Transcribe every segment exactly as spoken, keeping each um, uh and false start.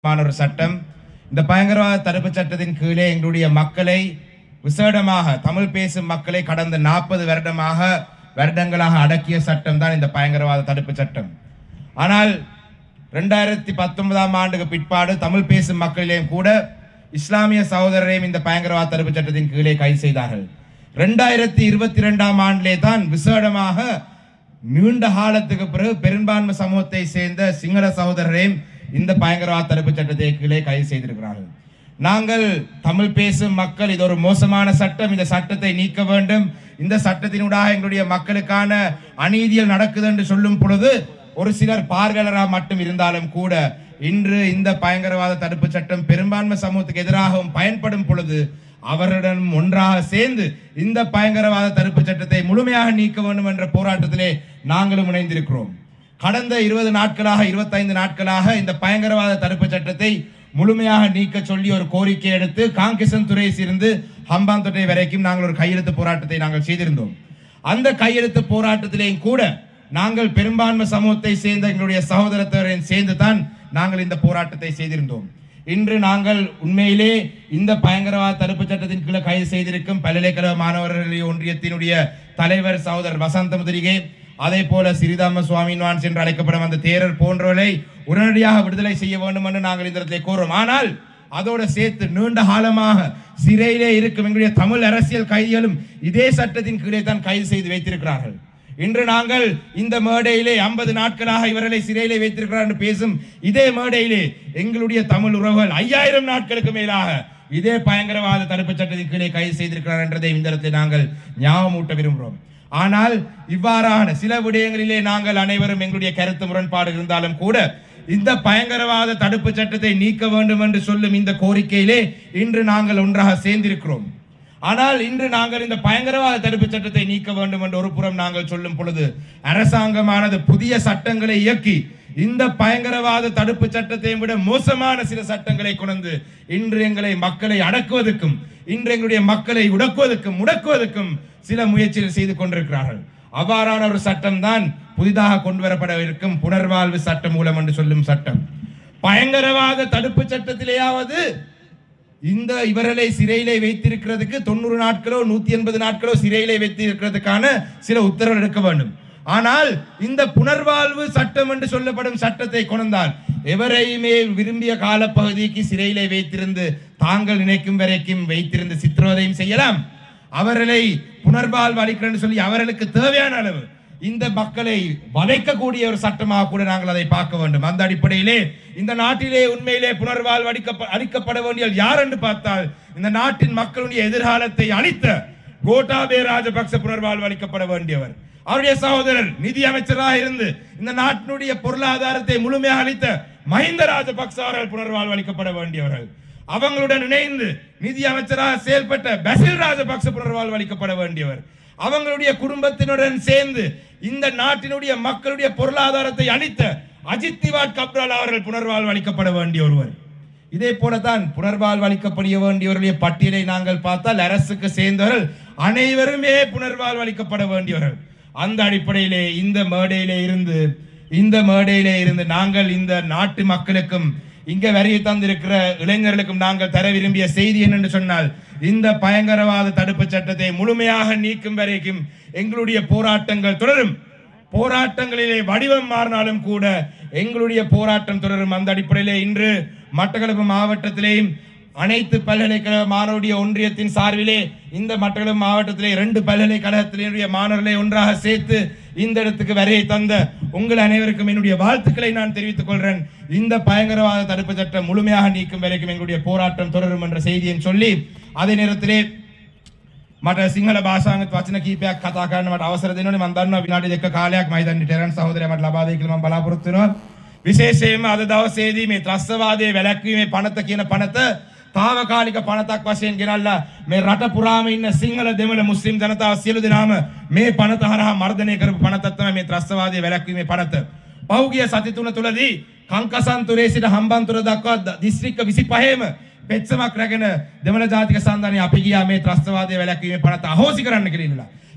ஒரு சட்டம். இந்த பயங்கரவாத தடுப்பு சட்டத்தின் கீழே எங்களுடைய மக்களை விசேடமாக தமிழ் பேசும் மக்களை கடந்த நாற்பது வருடமாக வருடங்களாக அடக்கிய சட்டம் தான் இந்த பயங்கரவாத தடுப்பு சட்டம். ஆனால் ரெண்டாயிரத்தி பத்தொன்பதாம் ஆண்டுக்கு பிற்பாடு தமிழ் பேசும் மக்களிலேயும் கூட இஸ்லாமிய சகோதரரையும் இந்த பயங்கரவாத தடுப்பு சட்டத்தின் கீழே கைது செய்தார்கள். ரெண்டாயிரத்தி இருபத்தி இரண்டாம் ஆண்டிலே தான் விசேடமாக நீண்ட காலத்துக்கு பிறகு பெரும்பான்மை சமூகத்தை சேர்ந்த சிங்கள சகோதரரையும் இந்த பயங்கரவாத தடுப்பு சட்டத்தை கீழே கைது செய்திருக்கிறார்கள். நாங்கள் தமிழ் பேசும் மக்கள் இது ஒரு மோசமான சட்டம், இந்த சட்டத்தை நீக்க வேண்டும், இந்த சட்டத்தினூடாக எங்களுடைய மக்களுக்கான அநீதிகள் நடக்குது என்று சொல்லும் பொழுது ஒரு சிலர் பார்வையாளராக மட்டும் இருந்தாலும் கூட இன்று இந்த பயங்கரவாத தடுப்பு சட்டம் பெரும்பான்மை சமூகத்துக்கு எதிராகவும் பயன்படும் பொழுது அவருடன் ஒன்றாக சேர்ந்து இந்த பயங்கரவாத தடுப்பு சட்டத்தை முழுமையாக நீக்க வேண்டும் என்ற போராட்டத்திலே நாங்களும் இணைந்திருக்கிறோம். கடந்த இருபது நாட்களாக இருபத்தைந்து நாட்களாக இந்த பயங்கரவாத தடுப்பு சட்டத்தை முழுமையாக நீக்க சொல்லி ஒரு கோரிக்கை எடுத்து காங்கேசன் துறை இருந்து ஹம்பாந்தோட்டை வரைக்கும் நாங்கள் ஒரு கையெழுத்து போராட்டத்தை நாங்கள் செய்திருந்தோம். அந்த கையெழுத்து போராட்டத்திலேயும் கூட நாங்கள் பெரும்பான்மை சமூகத்தை சேர்ந்த எங்களுடைய சகோதரத்தவரையும் சேர்ந்து தான் நாங்கள் இந்த போராட்டத்தை செய்திருந்தோம். இன்று நாங்கள் உண்மையிலே இந்த பயங்கரவாத தடுப்பு சட்டத்தின் கீழே கைது செய்திருக்கும் பல்கலைக்கழக மாணவர்கள் ஒன்றியத்தினுடைய தலைவர் சகோதரர் வசந்த முதிரிகே, அதே போல சிறிதாம சுவாமின்வான் என்று அழைக்கப்படும் அந்த தேரர் போன்றவர்களை உடனடியாக விடுதலை செய்ய வேண்டும் என்று நாங்கள் இந்த இடத்திலே கோருவோம். ஆனால் அதோடு சேர்த்து நீண்ட காலமாக சிறையிலே இருக்கும் எங்களுடைய தமிழ் அரசியல் கைதிகளும் இதே சட்டத்தின் கீழே தான் கைது செய்து வைத்திருக்கிறார்கள். இன்று நாங்கள் இந்த மேடையிலே ஐம்பது நாட்களாக இவர்களை சிறையிலே வைத்திருக்கிறார் என்று பேசும் இதே மேடையிலே எங்களுடைய தமிழ் உறவுகள் ஐயாயிரம் நாட்களுக்கு மேலாக இதே பயங்கரவாத தடுப்பு சட்டத்தின் கீழே கைது செய்திருக்கிறார் என்றதை இந்த இடத்தில் நாங்கள் ஞாபகமூட்ட விரும்புகிறோம். ஆனால் இவ்வாறான சில விடயங்களிலே நாங்கள் அனைவரும் எங்களுடைய கருத்து முரண்பாடு இருந்தாலும் கூட இந்த பயங்கரவாத தடுப்பு சட்டத்தை நீக்க வேண்டும் என்று சொல்லும் இந்த கோரிக்கையிலே இன்று நாங்கள் ஒன்றாக சேர்ந்திருக்கிறோம். ஆனால் இன்று நாங்கள் இந்த பயங்கரவாத தடுப்பு சட்டத்தை நீக்க வேண்டும் என்று ஒரு புறம் நாங்கள் சொல்லும் பொழுது அரசாங்கமானது புதிய சட்டங்களை இயக்கி இந்த பயங்கரவாத தடுப்பு சட்டத்தை விட மோசமான சில சட்டங்களை கொண்டு இன்று எங்களை மக்களை அடக்குவதற்கும் இன்று எங்களுடைய மக்களை உடக்குவதற்கும் முடக்குவதற்கும் சில முயற்சிகள் செய்து கொண்டிருக்கிறார்கள். அவ்வாறான ஒரு சட்டம் தான் புதிதாக கொண்டு வரப்பட இருக்கும் புனர்வாழ்வு சட்டம் மூலம் என்று சொல்லும் சட்டம். பயங்கரவாத தடுப்பு சட்டத்திலேயாவது இந்த இவர்களை சிறையிலே வைத்திருக்கிறதுக்கு தொண்ணூறு நாட்களோ நூத்தி எண்பது நாட்களோ சிறையிலே வைத்திருக்கிறதுக்கான சில உத்தரவு எடுக்க வேண்டும். ஆனால் இந்த புனர்வாழ்வு சட்டம் என்று சொல்லப்படும் சட்டத்தை கொண்டால் எவரையுமே விரும்பிய காலப்பகுதிக்கு சிறையிலே வைத்திருந்து தாங்கள் நினைக்கும் வரைக்கும் வைத்திருந்து சித்திரவதையும் செய்யலாம். அவர்களை புனர்வாழ்வு அளிக்கிறேன் சொல்லி அவர்களுக்கு தேவையான அளவு இந்த மக்களை வதைக்கக்கூடிய ஒரு சட்டமாக கூட நாங்கள் அதை பார்க்க வேண்டும். அந்த அடிப்படையிலே இந்த நாட்டிலே உண்மையிலே புனர்வாழ்வு அளிக்க அளிக்கப்பட வேண்டிய யார் என்று பார்த்தால் இந்த நாட்டின் மக்களுடைய எதிர்காலத்தை அளித்த கோட்டாபய ராஜபக்ச புனர்வாழ்வு அளிக்கப்பட வேண்டியவர். அவருடைய சகோதரர் நிதி அமைச்சராக இருந்து இந்த நாட்டினுடைய பொருளாதாரத்தை முழுமையாக அளித்த மஹிந்த ராஜபக்ச அவர்கள் புனர்வாழ்வு அளிக்கப்பட வேண்டியவர்கள். அவங்களுடன் இணைந்து நிதி அமைச்சராக செயல்பட்ட பசில் ராஜபக்ச புனர்வாழ்வு அளிக்கப்பட வேண்டியவர். அவங்களுடைய குடும்பத்தினுடன் சேர்ந்து இந்த நாட்டினுடைய மக்களுடைய பொருளாதாரத்தை அளித்த அஜித் திவாட் கப்ரால் அவர்கள் புனர்வாழ்வு அளிக்கப்பட வேண்டிய ஒருவர். இதே போலதான் புனர்வாழ்வு அளிக்கப்பட வேண்டியவர்களுடைய பட்டியலை நாங்கள் பார்த்தால் அரசுக்கு சேர்ந்தவர்கள் அனைவருமே புனர்வாழ்வு அளிக்கப்பட வேண்டியவர்கள். அந்த அடிப்படையிலே இந்த மேடையிலே இருந்து இந்த மேடையிலே இருந்து நாங்கள் இந்த நாட்டு மக்களுக்கும் இங்க வரையை தந்திருக்கிற இளைஞர்களுக்கும் நாங்கள் தர விரும்பிய செய்தி என்னென்று சொன்னால் இந்த பயங்கரவாத தடுப்பு சட்டத்தை முழுமையாக நீக்கும் வரைக்கும் எங்களுடைய போராட்டங்கள் தொடரும். போராட்டங்களிலே வடிவம் மாறினாலும் கூட எங்களுடைய போராட்டம் தொடரும். அந்த அடிப்படையிலே இன்று மட்டக்களப்பு மாவட்டத்திலேயும் அனைத்து பல்கலைக்கழக மாணவருடைய ஒன்றியத்தின் சார்பிலே இந்த மட்டக்களப்பு மாவட்டத்திலே இரண்டு பல்கலைக்கழகத்தினுடைய மாணவர்களை ஒன்றாக சேர்த்து இந்த இடத்துக்கு வரையை தந்த உங்கள் அனைவருக்கும் என்னுடைய வாழ்த்துக்களை நான் தெரிவித்துக் கொள்கிறேன். இந்த பயங்கரவாத தடுப்பு சட்டம் முழுமையாக நீக்கும் வரைக்கும் எங்களுடைய போராட்டம் தொடரும் என்ற செய்தியை சொல்லி அதே நேரத்திலே මට සිංහල භාෂාවෙන් වචන කීපයක් කතා කරන්න මට අවසර දෙන්න ඕනේ. මම දන්නවා විනාඩි දෙක කාලයක් මම හිතන්නේ ටෙරන් සහෝදරයා මට ලබා දෙයි කියලා මම බලාපොරොත්තු වෙනවා. විශේෂයෙන්ම අද දවසේදී මේ ත්‍රස්තවාදයේ වැළැක්වීමේ පනත කියන පනත తాවකාලික පනතක් වශයෙන් ගෙනල්ලා මේ රට පුරාම ඉන්න සිංහල දෙමළ මුස්ලිම් ජනතාව සියලු දෙනාම මේ පනත හරහා මර්ධනය කරපු පනතක් තමයි මේ ත්‍රස්තවාදයේ වැළැක්වීමේ පනත. පෞගිය සති තුන තුලදී කංකසන්තුරේ සිට හම්බන්තොට දක්වා දිස්ත්‍රික්ක විසිපහේම පෙත්සමක් රැගෙන දෙමළ ජාතික සන්ධානය අපි ගියා මේ ත්‍රස්තවාදයේ වැළැක්වීමේ පනත අහෝසි කරන්න කියලා.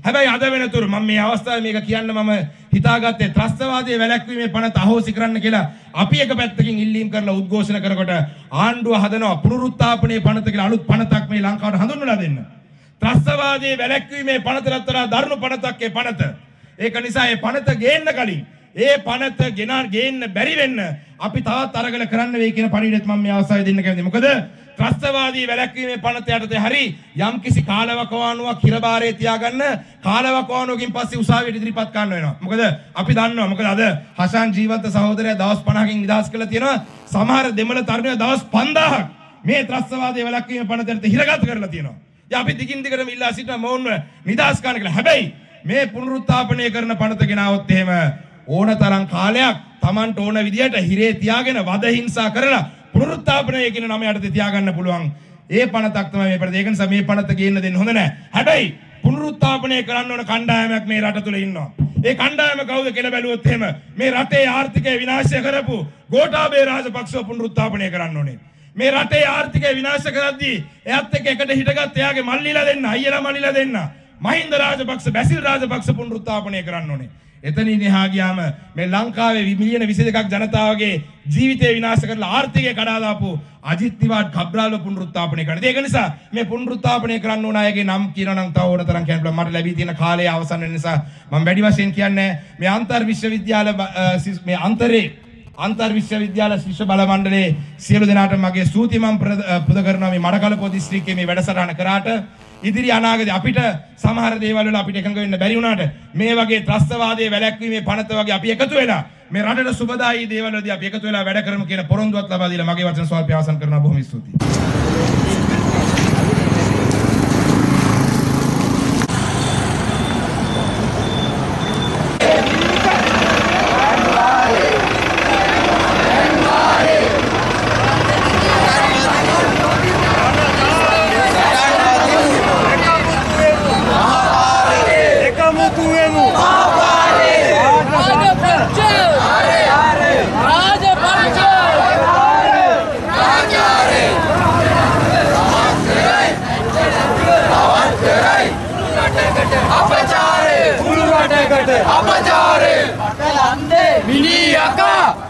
හැබැයි අද වෙනතුරු මම මේ අවස්ථාවේ මේක කියන්න මම හිතාගත්තේ ත්‍රස්තවාදයේ වැළැක්වීමේ පනත අහෝසි කරන්න කියලා අපි එක පැත්තකින් ඉල්ලීම් කරලා උද්ඝෝෂණ කරකොට ආණ්ඩුව හදනවා පුනරුත්ථාපනයේ පනත කියලා අලුත් පනතක් මේ ලංකාවට හඳුන්වලා දෙන්න. ත්‍රස්තවාදයේ වැළැක්වීමේ පනතට වඩා දරුණු පනතක් ඒ පනත. ඒක නිසා මේ පනත ගේන්න කලින් ඒ පනත ගෙනා ගේන්න බැරි වෙන්න අපි තවත් අරගල කරන්න වෙයි කියන පණිවිඩයත් මම මේ අවස්ථාවේ දෙන්න කැමතියි. මොකද ත්‍රස්තවාදී වැළැක්වීමේ පනත යටතේ හරි යම්කිසි කාලවකවානුවක් හිරබාරේ තියාගන්න කාලවකවානුවකින් පස්සේ උසාවියට ඉදිරිපත් කරන්න වෙනවා. මොකද අපි දන්නවා මොකද අද හෂාන් ජීවන්ත සහෝදරයා දවස් පනහකින් නිදහස් කළා තියෙනවා. සමහර දෙමළ තරුණයෝ දවස් පන්දාහක් මේ ත්‍රස්තවාදී වැළැක්වීමේ පනත යටතේ හිරගත කරලා තියෙනවා. ඉතින් අපි දිගින් දිගටම ඉල්ලා සිටින මොවුන්ව නිදහස් කරන්න කියලා. හැබැයි මේ පුනරුත්ථාපනය කරන පනත ගෙනාවොත් එහෙම ඕන තරම් කාලයක් Tamanට ඕන විදියට හිරේ තියාගෙන වද හිංසා කරලා පුනරුත්ථාපනය කියන නම යටතේ තියාගන්න පුළුවන්. ඒ පනතක් තමයි මේ පනත. ඒක නිසා මේ පනත ගේන්න දෙන්න හොඳ නැහැ. හැබැයි පුනරුත්ථාපනය කරන්න ඕන කණ්ඩායමක් මේ රට තුල ඉන්නවා. ඒ කණ්ඩායම කවුද කියලා බැලුවොත් එහෙම මේ රටේ ආර්ථිකය විනාශ කරපු ගෝඨාභය රාජපක්ෂව පුනරුත්ථාපනය කරන්න ඕනේ. මේ රටේ ආර්ථිකය විනාශ කරද්දී එයත් එක්ක එකට හිටගත් එයාගේ මල්ලිලා දෙන්න, අයියලා මල්ලිලා දෙන්න. මහින්ද රාජපක්ෂ, බැසිල් රාජපක්ෂ පුනරුත්ථාපනය කරන්න ඕනේ. එතනින් එහා ගියාම මේ ලංකාවේ මිලියන විසි දෙකක් ජනතාවගේ ජීවිතය විනාශ කරලා ආර්ථිකය කඩා දාපු අජිත් තිවාඩ් කබ්‍රාල්ව පුනරුත්ථාපනය කරනවා. ඒක නිසා මේ පුනරුත්ථාපනය කරන්න ඕන අයගේ නම් කියනවා නම් තව ඕන තරම් කියන්න පුළුවන්. මට ලැබී තියෙන කාලය අවසන් වෙන නිසා මම වැඩි වශයෙන් කියන්නේ මේ අන්තර් විශ්වවිද්‍යාල මේ අන්තරේ අන්තර් විශ්වවිද්‍යාල ශිෂ්‍ය බල මණ්ඩලයේ සියලු දෙනාට මගේ ස්තුති මම පුද කරනවා මේ මඩකලපුව දිස්ත්‍රික්කයේ මේ වැඩසටහන කරාට. ඉදිරි අනාගතේ අපිට සමහර දේවල් වල අපිට එකඟ වෙන්න බැරි වුණාට මේ වගේ ත්‍රස්තවාදයේ වැළැක්වීමේ පනත වගේ අපි එකතු වෙලා මේ රටට සුබදායී දේවල් වලදී අපි එකතු වෙලා වැඩ කරමු කියන පොරොන්දුවත් ලබා දීලා මගේ වචන ස්වල්පය අවසන් කරනවා. බොහොම ස්තුතියි. Apa cari? Minia kah?